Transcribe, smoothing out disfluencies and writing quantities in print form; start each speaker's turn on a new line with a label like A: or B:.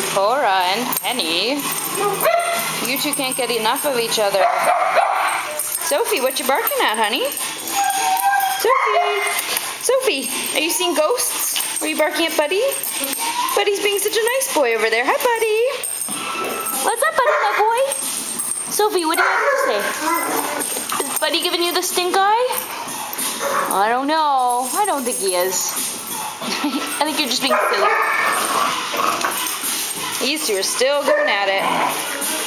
A: Cora and Penny. You two can't get enough of each other. Sophie, what you barking at, honey? Sophie, are you seeing ghosts? Are you barking at Buddy? Buddy's being such a nice boy over there. Hi, Buddy. What's up, Buddy, my boy? Sophie, what do you have to say? Is Buddy giving you the stink eye? I don't know. I don't think he is. I think you're just being silly. These two are still going at it.